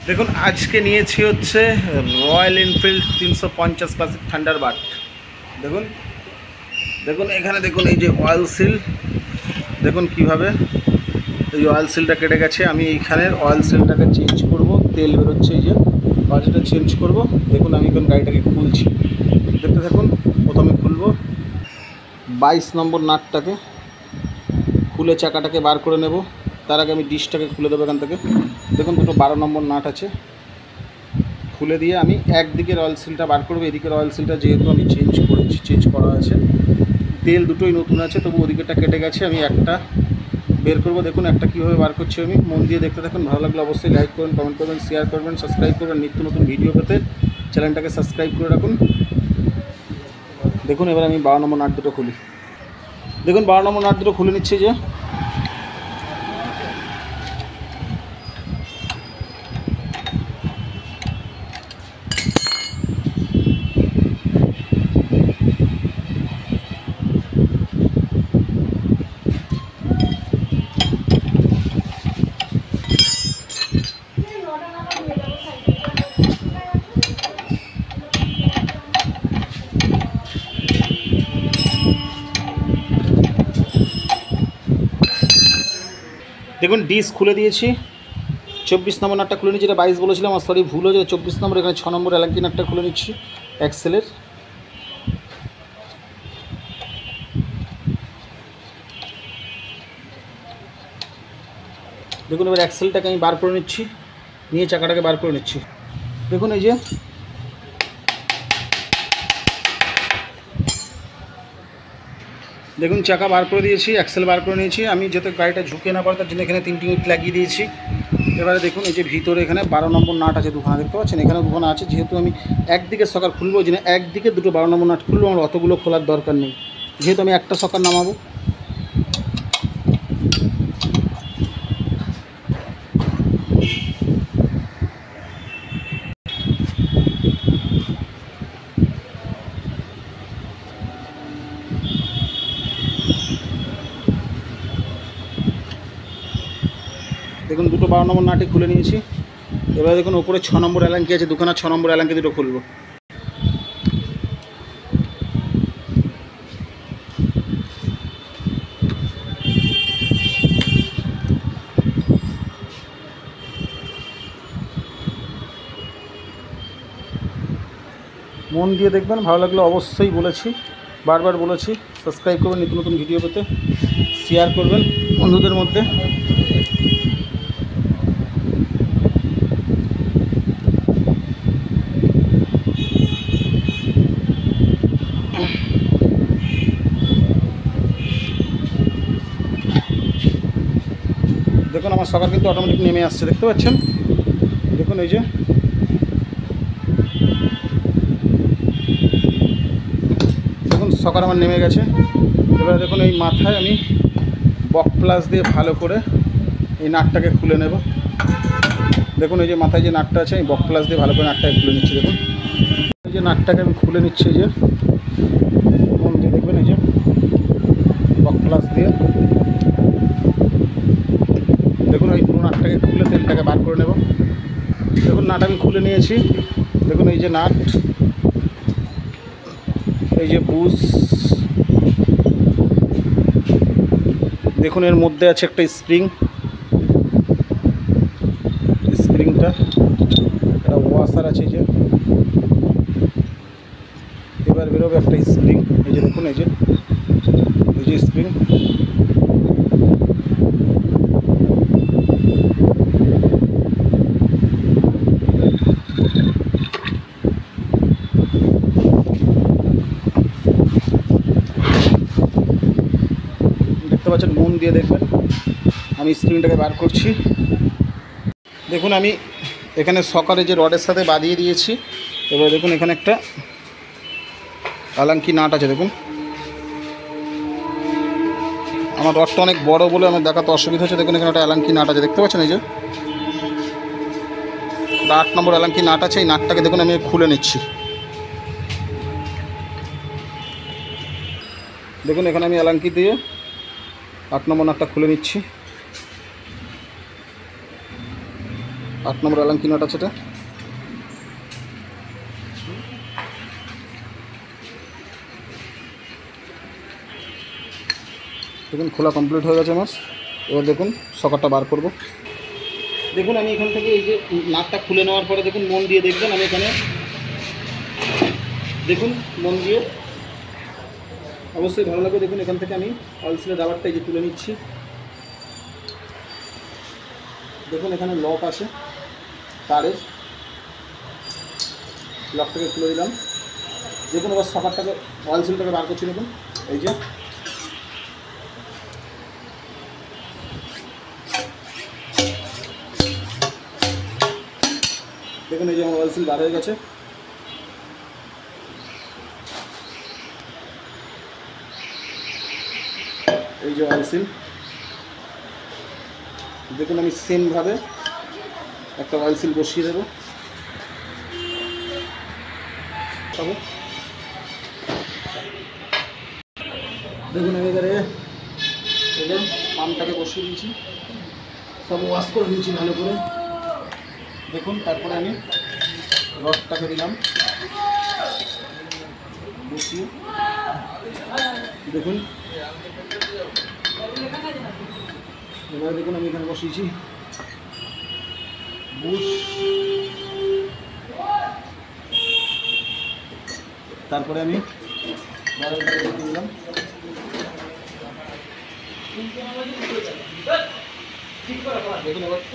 দেখুন আজকে নিয়েছি হচ্ছে রয়্যাল এনফিল্ড 350 ক্লাসিক থান্ডারবার্ড। দেখুন দেখুন এখানে দেখুন এই যে অয়েল সিল, দেখুন কিভাবে এই অয়েল সিলটা কেটে গেছে। আমি এইখানের অয়েল সিলটাকে চেঞ্জ করব, তেল বেরোচ্ছে, এই যে অয়েলটা চেঞ্জ করব। দেখুন আমি এখন গাড়িটাকে খুলছি, দেখতে থাকুন। প্রথমে খুলব 22 নম্বর নাটটাকে, খুলে চাকাটাকে বার করে নেব। তার আগে আমি ডিশটাকে খুলে দেবো এখান থেকে। দেখুন দুটো 12 নম্বর নাট আছে, খুলে দিয়ে আমি একদিকের অয়েল সিলটা বার করবো। এদিকের অয়েল সিলটা যেহেতু আমি চেঞ্জ করা আছে, তেল দুটোই নতুন আছে, তবু ওদিকেরটা কেটে গেছে। আমি একটা বের করবো। দেখুন একটা কীভাবে বার করছি আমি, মন দিয়ে দেখতে থাকুন। ভালো লাগলে অবশ্যই লাইক করবেন, কমেন্ট করবেন, শেয়ার করবেন, সাবস্ক্রাইব করবেন। নিত্য নতুন ভিডিও পেতে চ্যানেলটাকে সাবস্ক্রাইব করে রাখুন। দেখুন এবার আমি 12 নম্বর নাট দুটো খুলি। দেখুন 12 নম্বর নাট দুটো খুলে নিচ্ছি। যে দেখুন ডিস খুলে দিয়েছি। 24 নম্বর নাটটা খুলে নিচ্ছি। এটা 22 বলেছিলাম, আমার সরি ভুল হয়েছে, 24 নম্বর। এখানে 6 নম্বর অ্যালাঙ্কি নাটটা খুলে নিচ্ছি অ্যাক্সেলের। দেখুন এবার অ্যাক্সেলটাকে আমি বার করে নিচ্ছি, নিয়ে চাকাটাকে বার করে নিচ্ছি। দেখুন এই যে দেখুন চাকা বার করে দিয়েছি, অ্যাক্সেল বার করে নিয়েছি। আমি যাতে গাড়িটা ঝুঁকে না পড়ে তার জন্য এখানে 3টি ইট লাগিয়ে দিয়েছি। এবারে দেখুন এই যে ভিতরে এখানে 12 নম্বর নাট আছে দুখানা, দেখতে পাচ্ছেন এখানে দুখানা আছে। যেহেতু আমি একদিকে সকার খুলবো, যে একদিকে দুটো 12 নম্বর নাট খুলবো, আমার অতগুলো খোলার দরকার নেই, যেহেতু আমি একটা সকার নামাবো। দেখুন দুটো 12 নম্বর নাটই খুলে নিয়েছি। এবার দেখুন ওপরে 6 নম্বর অ্যালাঙ্কি আছে দুখানা, 6 নম্বর অ্যালাঙ্কি দুটো খুলবো। মন দিয়ে দেখবেন, ভালো লাগলে অবশ্যই বলেছি, বারবার বলেছি, সাবস্ক্রাইব করবেন নতুন নতুন ভিডিও পেতে, শেয়ার করবেন বন্ধুদের মধ্যে। দেখুন আমার সকার কিন্তু অটোমেটিক নেমে আসছে, দেখতে পাচ্ছেন। দেখুন এই যে দেখুন সকার আমার নেমে গেছে। এবার দেখুন এই মাথায় আমি বক প্লাস দিয়ে ভালো করে এই নাটটাকে খুলে নেব। দেখুন এই যে মাথায় যে নাটটা আছে, এই বক প্লাস দিয়ে ভালো করে নাটটাকে খুলে নিচ্ছি। দেখুন এই যে নাটটাকে আমি খুলে নিচ্ছি, এই যে মন দিয়ে দেখবেন, এই যে বক প্লাস দিয়ে। দেখুন এই পুরো নাটটাকে খুলে তেলটাকে বার করে নেব। দেখুন নাট আমি খুলে নিয়েছি। দেখুন এই যে নাট, এই যে বুশ, দেখুন এর মধ্যে আছে একটা স্প্রিংটা, একটা ওয়াশার আছে। যে এবার বেরোবে একটা স্প্রিং, এই যে দেখুন এই যে স্প্রিং। দেখতে পাচ্ছেন, মন দিয়ে দেখবেন। আমি স্প্রিংটাকে বার করছি। দেখুন আমি এখানে সকারে যে রডের সাথে বাঁধিয়ে দিয়েছি। এবার দেখুন এখানে একটা অ্যালাঙ্কি নাট আছে। দেখুন আমার রডটা অনেক বড় বলে আমার দেখাতে অসুবিধা হচ্ছে। দেখুন এখানে একটা অ্যালাঙ্কি নাট আছে, দেখতে পাচ্ছেন। এই যে 8 নম্বর অ্যালাঙ্কি নাট আছে। এই নাটটাকে দেখুন আমি খুলে নিচ্ছি। দেখুন এখানে আমি অ্যালাঙ্কি দিয়ে 8 নম্বর নাটটা খুলে নিচ্ছি। 8 নম্বর অ্যালান কি নট আছে এটা। দেখুন খোলা কমপ্লিট হয়ে গেছে আমার। এবার দেখুন সকারটা বার করব। দেখুন আমি এখান থেকে এই যে নাটটা খুলে নেওয়ার পরে দেখুন মন দিয়ে দেখবেন, আমি এখানে দেখুন মন দিয়ে অবশ্যই ভালো লাগবে। দেখুন এখান থেকে আমি অয়েল সিলের রাবারটা এই যে তুলে নিচ্ছি। দেখুন এখানে লক আছে তারের, লকটাকে খুলে দিলাম। দেখুন এবার সকারটাকে অয়েল সিলটাকে বার করছি। দেখুন এই যে দেখুন এই যে আমার অয়েল সিল বার হয়ে গেছে। এই যে অয়েল সিল, দেখুন আমি সেমভাবে একটা অয়েল সিল বসিয়ে দেবো। দেখুন আমি এবারে পাম্পটাকে বসিয়ে দিয়েছি, সব ওয়াশ করে দিয়েছি ভালো করে। দেখুন তারপরে আমি রডটাকে দিলাম বসিয়ে। দেখুন এবারে দেখুন আমি এখানে বসিয়েছি বুশ, তারপরে আমি দিলাম। দেখুন এবার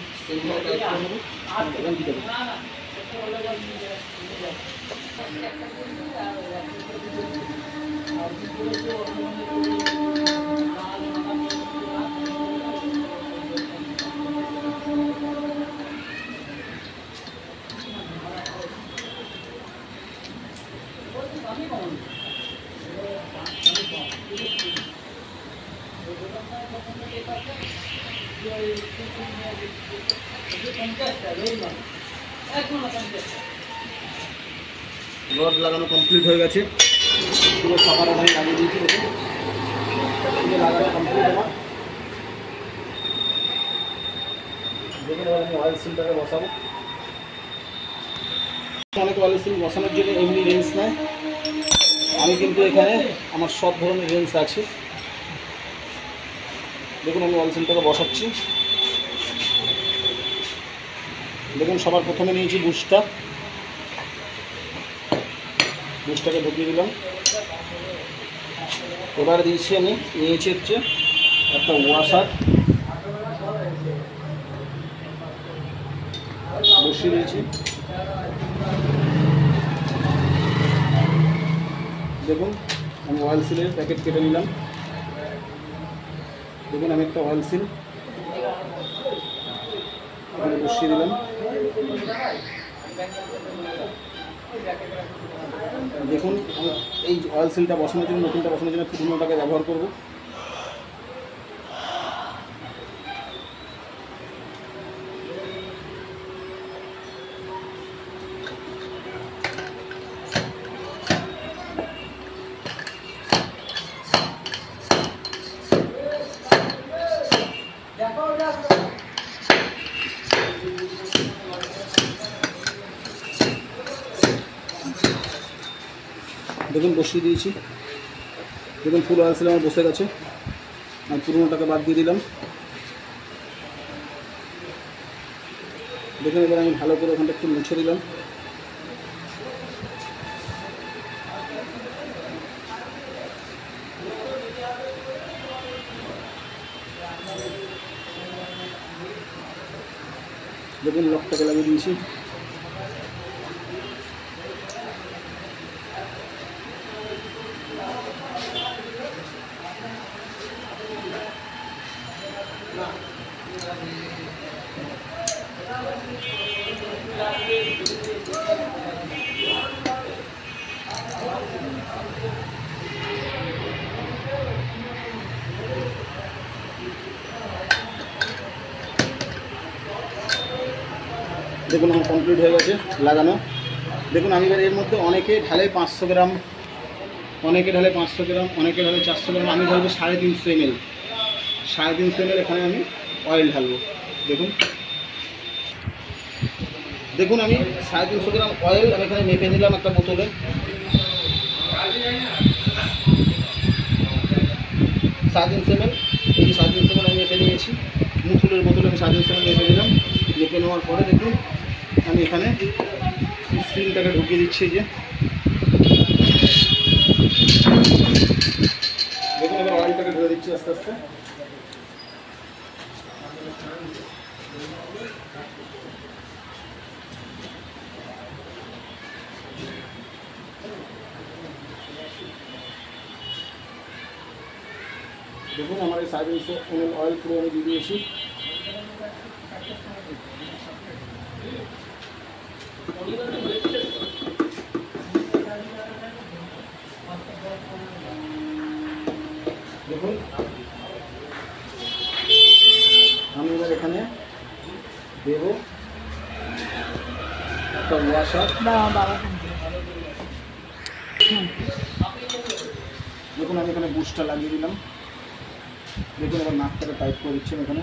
রড লাগানো কমপ্লিট হয়ে গেছে, পুরো সকাল আমি লাগিয়ে দিয়েছি। দেখুন লাগানো কমপ্লিট আমার। দেখুন এবার আমি অয়েল সিলটাকে বসাবো। অনেক অয়েল সিল বসানোর জন্য এমনি রেঞ্জ নেয়, আমি কিন্তু এখানে আমার সব ধরনের রেঞ্জ আছে। দেখুন আমি অয়েল সিলটাকে বসাচ্ছি। দেখুন সবার প্রথমে নিয়েছি বুশটাকে ঢুকিয়ে দিলাম। এবার দিয়েছি আমি নিয়েছি হচ্ছে একটা ওয়াশার, বসিয়ে দিয়েছি। দেখুন আমি অয়েল সিলের প্যাকেট কেটে নিলাম। দেখুন আমি একটা অয়েল সিল এখানে বসিয়ে দিলাম। দেখুন আমি এই অয়েল সিলটা বসানোর জন্য, নতুনটা বসানোর জন্য পুরোনোটাকে ব্যবহার করব। দেখুন বসিয়ে দিয়েছি। দেখুন ফুল অয়েল সিল আমার বসে গেছে। আমি পুরোনোটাকে বাদ দিয়ে দিলাম। দেখুন এবার আমি ভালো করে ওখানটা একটু মুছে দিলাম। দেখুন লকটাকে লাগিয়ে দিয়েছি। দেখুন আমার কমপ্লিট হয়ে গেছে লাগানো। দেখুন আমি এবার এর মধ্যে অনেকে ঢালে 500 গ্রাম, অনেকে ঢালে 500 গ্রাম, অনেকে ঢালে 400 গ্রাম, আমি ঢালবো 350 ml। 350 ml এখানে আমি অয়েল ঢালবো। দেখুন দেখুন আমি 350 গ্রাম অয়েল আমি এখানে মেপে নিলাম একটা বোতলে। 350 ml, এই যে 350 ml আমি মেপে নিয়েছি, মুথুলের বোতলে আমি 350 ml মেপে দিলাম। মেপে নেওয়ার পরে দেখুন আমি এখানে সিলটাকে ঢুকিয়ে দিচ্ছি। যে দেখুন এবার অয়েলটাকে ঢেলে দিচ্ছি আস্তে আস্তে। দেখুন আমার এই 350 ml অয়েল পুরো আমি দিয়ে দিয়েছি। দেখুন আমি এবার এখানে দেবো একটা ওয়াশার। দেখুন আমি এখানে বুস্টটা লাগিয়ে দিলাম। দেখুন এবার নাকটাকে টাইট করে দিচ্ছি এখানে।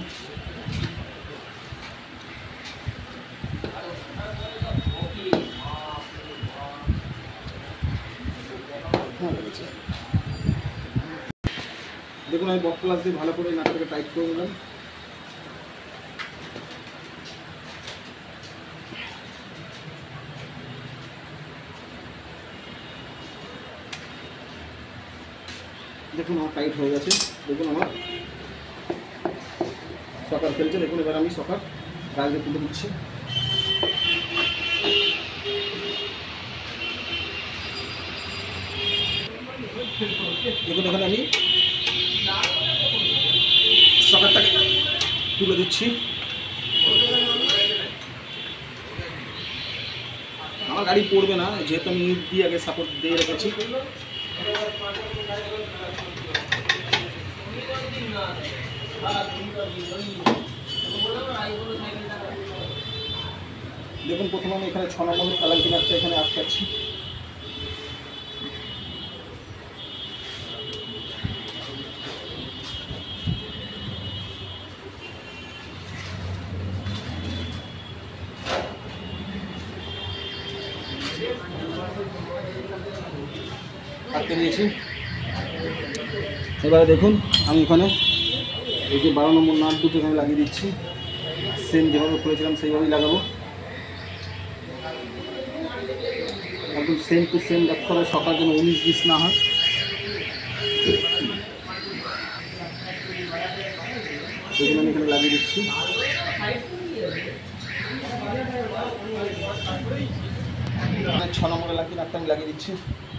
দেখুন আমি বক প্লাস দিয়ে ভালো করে নাকটাকে টাইট করে নিলাম। দেখুন আমার টাইট হয়ে গেছে। দেখুন আমার সকার ফেলছে। দেখুন এবার আমি সকার গায়ে তুলে দিচ্ছি। দেখুন এখানে আমি সকারটাকে তুলে দিচ্ছি। আমার গাড়ি পড়বে না, যেহেতু আমি ইট দিয়ে আগে সাপোর্ট দিয়ে রেখেছি। দেখুন প্রথমে আমি এখানে 6 নম্বর কালার কিনারটা এখানে আটকাচ্ছি। আটকে দিয়েছি। এবারে দেখুন আমি এখানে এই যে 12 নম্বর নাট দুটো এখানে লাগিয়ে দিচ্ছি। সেম যেভাবে করেছিলাম সেইভাবেই লাগাবো। একদম সেম টু সেম রাখতে হবে, সকাল যেন 19-20 না হয়। সেগুলো আমি এখানে লাগিয়ে দিচ্ছি। এখানে 6 নম্বরে লাগিয়ে নাটটা আমি লাগিয়ে দিচ্ছি।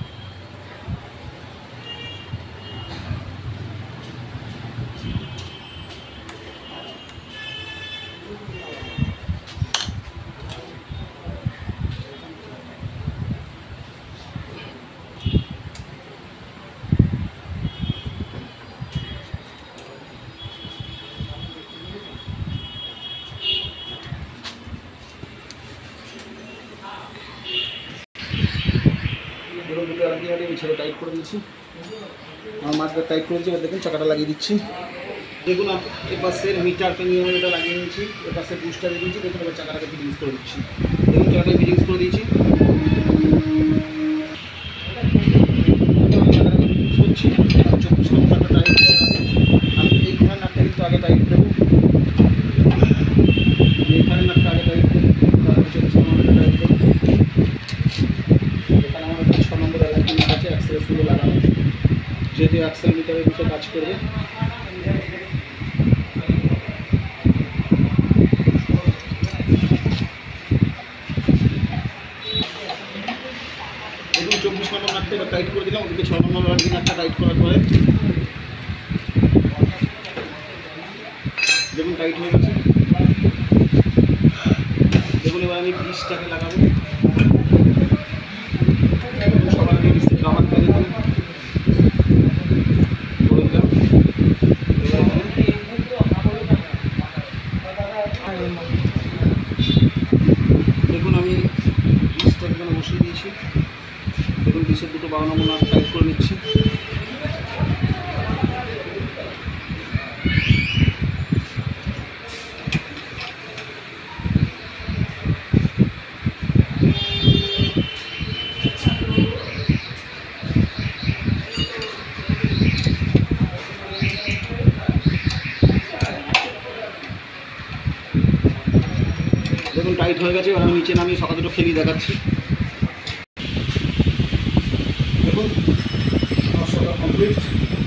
দেখুন দুটো লাগিয়ে আমি ছেড়ে টাইট করে দিয়েছি। আমার মাছটা টাইট করেছি। এবার দেখুন চাকাটা লাগিয়ে দিচ্ছি। দেখুন এপাশের মিটারটা নিয়ে আমি এটা লাগিয়ে নিয়েছি, এপাশে বুস্টার দিয়ে দিয়েছি। দেখুন এবার চাকাটাকে ফিটিংস করে দিচ্ছি। দেখুন চাকাটাকে ফিটিংস করে দিয়েছি। চাকাটাকে ফিটিংস করছি। 24 নম্বর নাটটা টাইট করে আমি এইখানে নাটটা কিন্তু আগে টাইট দেবো। এইখানে নাটটা আগে টাইট দেবো, তারপর 24 নম্বরটা টাইট দেবো। এখানে আমার 6 নম্বর অ্যালাইনমেন্ট আছে, অ্যাক্সেলের শুরু লাগানো, যেহেতু অ্যাক্সেল মিটারের বিষয়ে কাজ করবে। দেখুন 24 নম্বর নাটটা এবার টাইট করে দিলাম। ওদিকে 6 নম্বর নাটটা টাইট করার পরে দেখুন টাইট হয়ে গেছে। দেখুন এবার আমি পিসটাকে লাগাবো। সবার আগে পিসের কাভারটা দেখুন করে দিলাম। দেখুন আমি পিসটাকে এখানে বসিয়ে দিয়েছি। দেখুন পিসের দুটো 12 নম্বর নাট টাইট করে নিচ্ছি। দেখুন টাইট হয়ে গেছে। এবার আমি নিচে নামিয়ে সকাল দুটো খেলিয়ে দেখাচ্ছি। দেখুন কমপ্লিট।